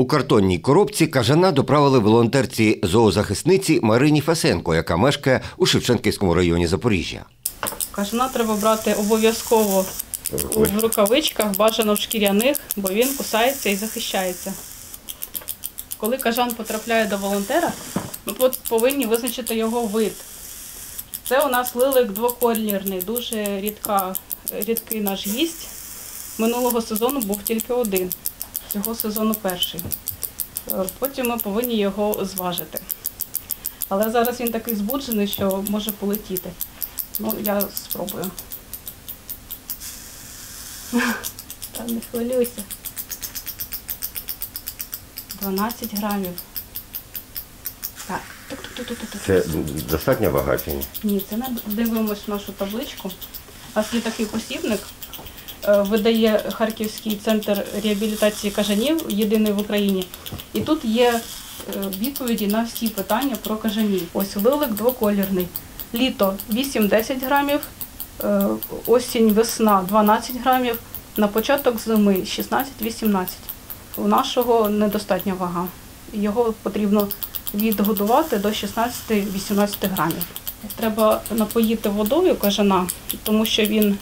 У картонній коробці кажана доправили волонтерці-зоозахисниці Марині Фесенко, яка мешкає у Шевченківському районі Запоріжжя. Кажана треба брати обов'язково в рукавичках, бажано в шкіряних, бо він кусається і захищається. Коли кажан потрапляє до волонтера, ми повинні визначити його вид. Це у нас лилик двоколірний, дуже рідкий наш гість. Минулого сезону був тільки один, цього сезону перший. Потім ми повинні його зважити. Але зараз він такий збуджений, що може полетіти. Ну, я спробую. Та не хвилюйся. 12 грамів. Так. Це достатньо вага чи ні? Ні, це не дивимось нашу табличку. У нас є такий посібник, видає Харківський центр реабілітації кажанів, єдиний в Україні. І тут є відповіді на всі питання про кажанів. Ось лилик двоколірний. Літо 8-10 грамів, осінь-весна 12 грамів, на початок зими 16-18. У нашого недостатня вага. Його потрібно відгодувати до 16-18 грамів. Треба напоїти водою кажана, тому що він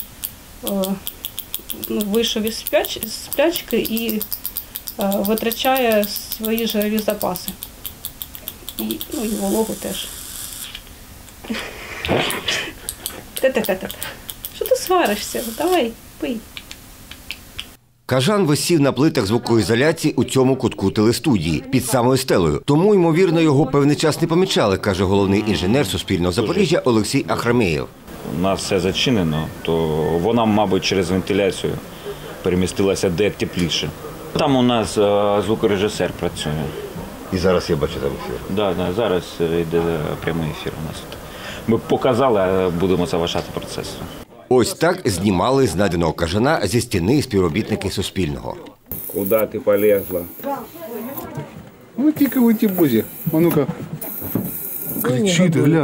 вийшов із сплячки і витрачає свої жирові запаси. І вологу теж. Що ти сваришся? Давай, пий. Кажан висів на плитах звукоізоляції у цьому кутку телестудії під самою стелею. Тому, ймовірно, його певний час не помічали, каже головний інженер Суспільного Запоріжжя Олексій Ахрамєєв. У нас все зачинено, то вона, мабуть, через вентиляцію перемістилася де тепліше. Там у нас звукорежисер працює. І зараз я бачу там ефір. Так, зараз йде прямий ефір у нас. Ми показали, а будемо завершати процес. Ось так знімали знайденого кажана зі стіни співробітники Суспільного. Куди ти полезла? Ну тільки в ті бузі. А ну-ка. Кричить, гля.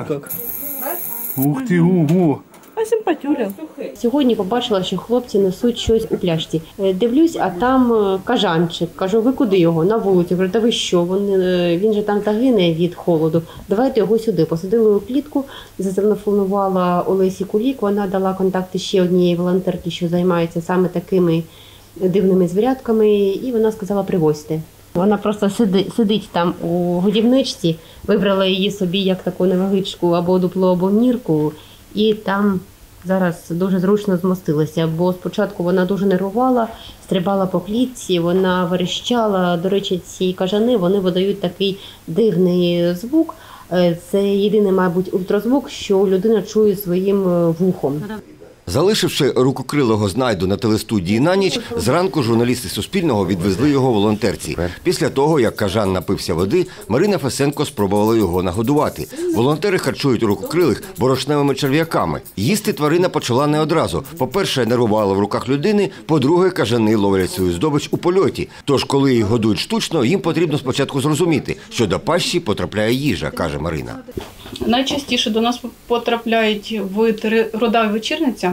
Ух ти, ого. А симпатюля. Сьогодні побачила, що хлопці несуть щось у пляшці. Дивлюсь, а там кажанчик. Кажу, ви куди його? На вулицю. Кажу, та ви що? Він же там загине від холоду. Давайте його сюди. Посадили у клітку, зателефонувала Олесі Кулік. Вона дала контакти ще однієї волонтерки, що займається саме такими дивними звірятками. І вона сказала, привозьте. Вона просто сидить там у годівничці, вибрала її собі як таку невеличку або дупло, або нірку. І там зараз дуже зручно змостилася, бо спочатку вона дуже нервувала, стрибала по клітці, вона верещала. До речі, ці кажани, вони видають такий дивний звук. Це єдиний, мабуть, ультразвук, що людина чує своїм вухом. Залишивши рукокрилого знайду на телестудії на ніч, зранку журналісти Суспільного відвезли його волонтерці. Після того, як кажан напився води, Марина Фесенко спробувала його нагодувати. Волонтери харчують рукокрилих борошневими черв'яками. Їсти тварина почала не одразу. По-перше, нервувала в руках людини, по-друге, кажани ловлять свою здобич у польоті. Тож, коли їх годують штучно, їм потрібно спочатку зрозуміти, що до пащі потрапляє їжа, каже Марина. Найчастіше до нас потрапляють рода вечірниця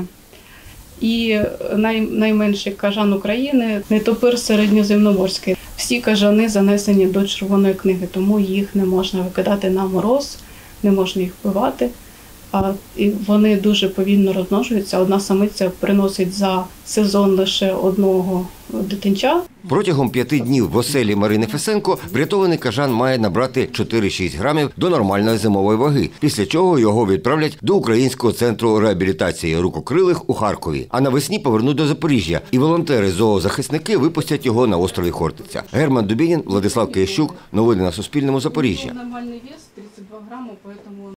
і найменший кажан України – нетопир середньоземноморський. Всі кажани занесені до Червоної книги, тому їх не можна викидати на мороз, не можна їх вбивати. І вони дуже повільно розмножуються. Одна самиця приносить за сезон лише одного дитинча. Протягом 5 днів в оселі Марини Фесенко врятований кажан має набрати 4-6 грамів до нормальної зимової ваги, після чого його відправлять до Українського центру реабілітації рукокрилих у Харкові. А навесні повернуть до Запоріжжя, і волонтери-зоозахисники випустять його на острові Хортиця. Герман Дубінін, Владислав Киящук. Новини на Суспільному. Запоріжжя. Нормальний вес 32 грами, тому